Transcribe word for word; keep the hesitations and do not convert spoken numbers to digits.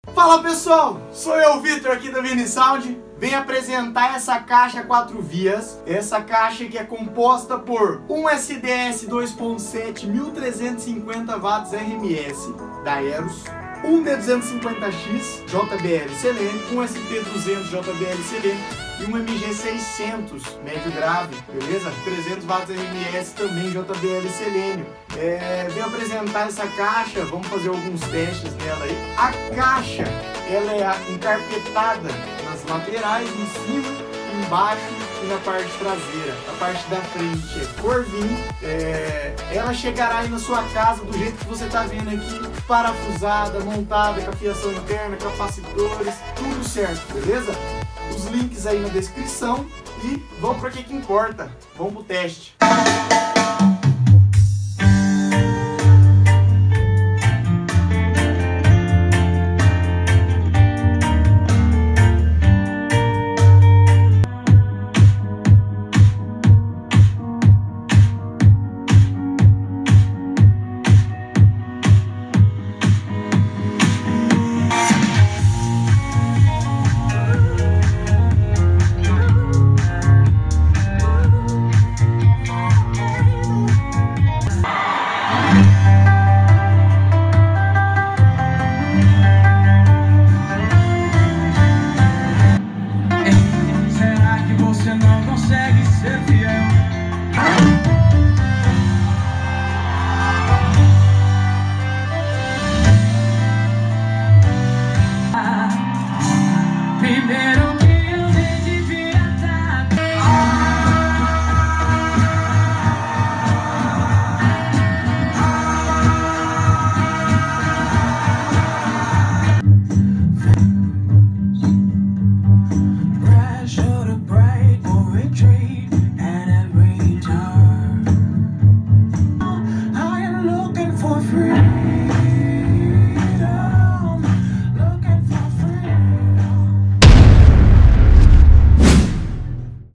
Fala pessoal, sou eu, Vitor, aqui da Vinisound. Venho apresentar essa caixa quatro vias. Essa caixa que é composta por um S D S dois ponto sete mil trezentos e cinquenta watts R M S da Eros, um D duzentos e cinquenta X J B L Selene, um S T duzentos J B L Selene e um M G seiscentos médio grave, beleza? trezentos watts R M S também J B L Selênio. É, venho apresentar essa caixa, vamos fazer alguns testes nela aí. A caixa, ela é encarpetada nas laterais, em cima, embaixo e na parte traseira. A parte da frente é Corvin. É, ela chegará aí na sua casa do jeito que você está vendo aqui, parafusada, montada, com a fiação interna, capacitores, tudo certo, beleza? Os links aí na descrição e vamos para o que que importa, vamos pro teste.